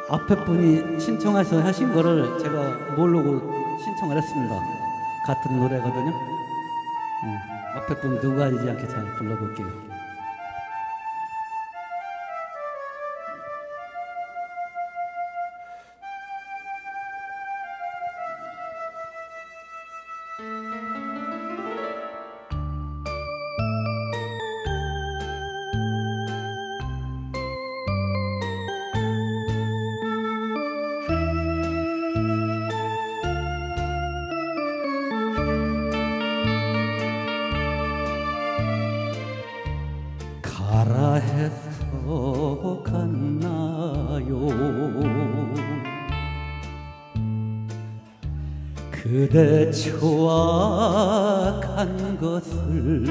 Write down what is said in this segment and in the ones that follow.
앞에 분이 신청해서 하신 거를 제가 모르고 신청을 했습니다. 같은 노래거든요. 앞에 분 누가 아니지 않게 잘 불러볼게요. 가라 해서 갔나요 그대 좋아간 것을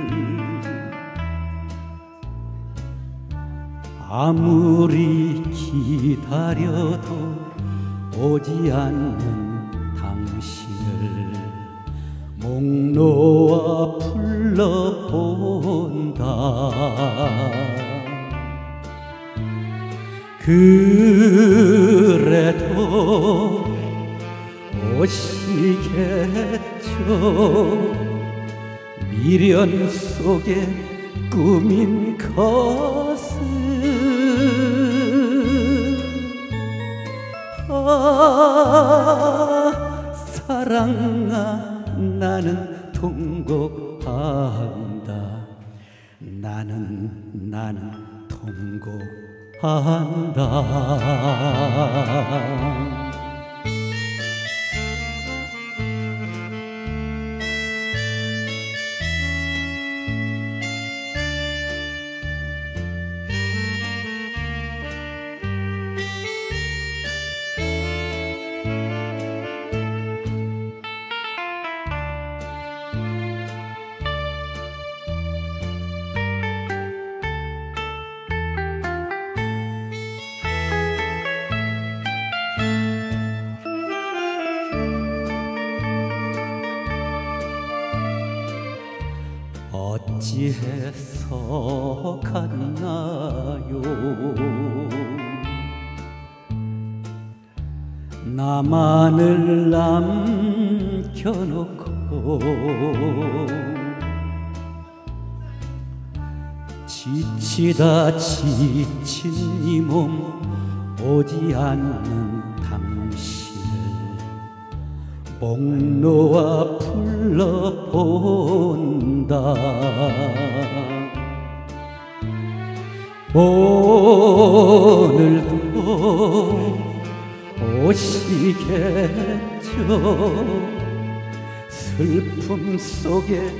아무리 기다려도 오지 않는 당신을 목 놓아 불러본다. 그래도 오시겠죠. 미련 속에 꾸민 것은 사랑아 나는 통곡한다. 나는 통곡한다. 어찌해서 갔나요 나만을 남겨놓고 지치다 지친 이 몸 오지 않는 당신을 목 놓아 불러본다. 오늘도 오시겠죠. 슬픔 속에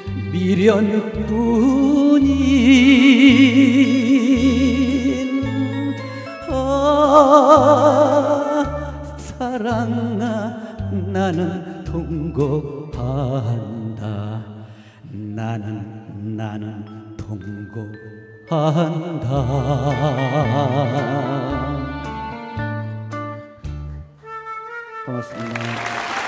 미련뿐인 사랑아 나는 통곡한다. 나는 통곡한다. 고맙습니다.